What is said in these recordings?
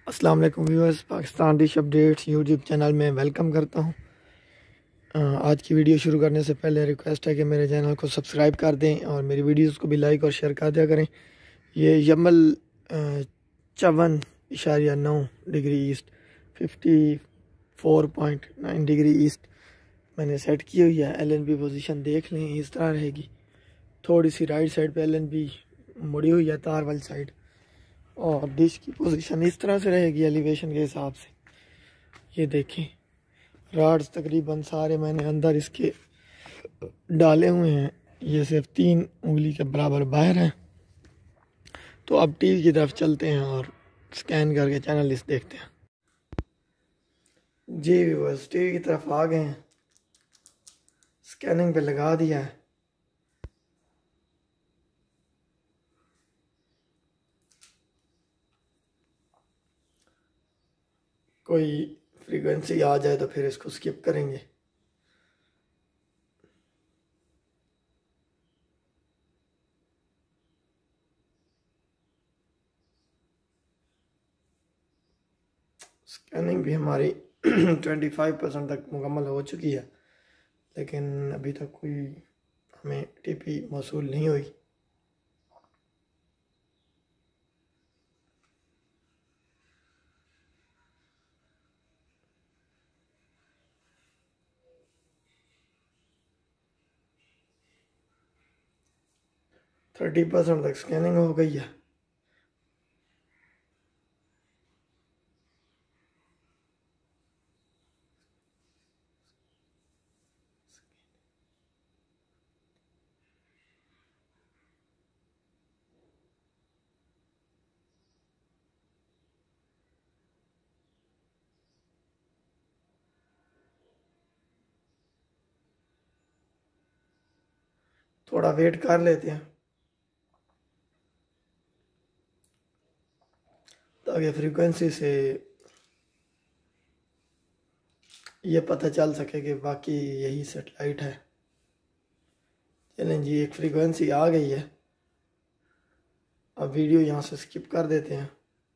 अस्सलाम वालेकुम viewers, Pakistan dish updates YouTube channel में वेलकम करता हूँ। आज की वीडियो शुरू करने से पहले रिक्वेस्ट है कि मेरे चैनल को सब्सक्राइब कर दें और मेरी वीडियोस को भी लाइक और शेयर कर दिया करें। ये Yamal 54.9 degree east 54.9 degree east मैंने सेट की हुई है। LNB पोजीशन देख लें, इस तरह रहेगी। थोड़ी सी राइट साइड पे LNB मुड़ी हुई है तार वाली साइड, और डिश की पोजीशन इस तरह से रहेगी एलिवेशन के हिसाब से। ये देखें, राड्स तकरीबन सारे मैंने अंदर इसके डाले हुए हैं। ये सिर्फ 3 उंगली के बराबर बाहर हैं। तो अब टीवी की तरफ चलते हैं और स्कैन करके चैनल लिस्ट देखते हैं। जी व्यूअर्स, टीवी की तरफ आ गए हैं, स्कैनिंग पे लगा दिया है। कोई फ्रीक्वेंसी आ जाए तो फिर इसको स्किप करेंगे। स्कैनिंग भी हमारी 25% तक मुकम्मल हो चुकी है, लेकिन अभी तक कोई हमें टीपी मौसूल नहीं हुई। थर्टी 30% तक स्कैनिंग हो गई है। थोड़ा वेट कर लेते हैं ताकि फ्रीक्वेंसी से ये पता चल सके कि बाकी यही सेटेलाइट है। चलें जी, एक फ्रीक्वेंसी आ गई है। अब वीडियो यहाँ से स्किप कर देते हैं।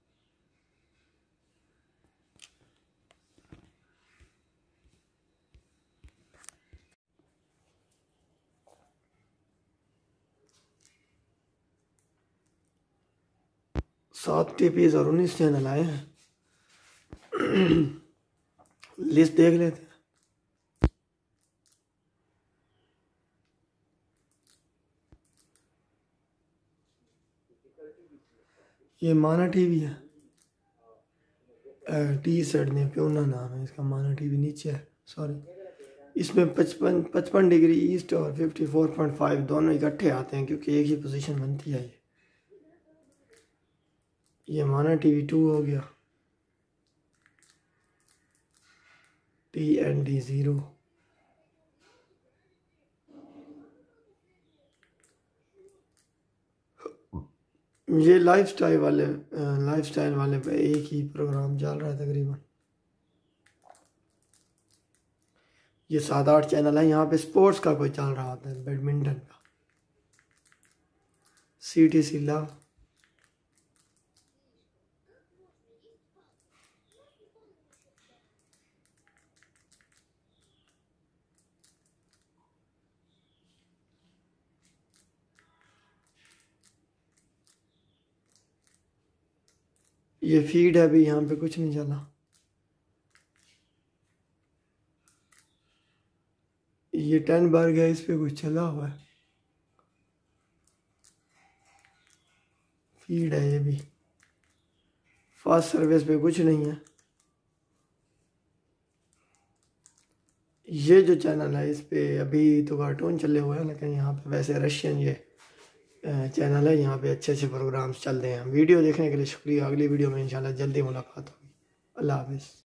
सात टीपीज और 19 चैनल आए हैं। लिस्ट देख लेते हैं। ये माना टीवी है, टी सेट ने प्योना नाम है इसका। माना टीवी नीचे है, सॉरी। इसमें 55 डिग्री ईस्ट और 54.5 दोनों इकट्ठे आते हैं क्योंकि एक ही पोजीशन बनती है। ये माना टीवी 2 हो गया। TND 0। ये लाइफस्टाइल वाले पे एक ही प्रोग्राम चल रहा है तकरीबन। ये 7-8 चैनल है। यहाँ पे स्पोर्ट्स का कोई चल रहा होता है, बैडमिंटन का। CTC love. ये फीड है, अभी यहाँ पे कुछ नहीं चला। ये 10 बर्ग है, इस पे कुछ चला हुआ है। फीड है ये भी। फास्ट सर्विस पे कुछ नहीं है। ये जो चैनल है इस पे अभी तो कार्टून चले हुए हैं, लेकिन यहाँ पे वैसे रशियन ये चैनल है। यहाँ पे अच्छे अच्छे प्रोग्राम्स चल रहे हैं। वीडियो देखने के लिए शुक्रिया। अगली वीडियो में इंशाल्लाह जल्दी मुलाकात होगी। अल्लाह हाफिज़।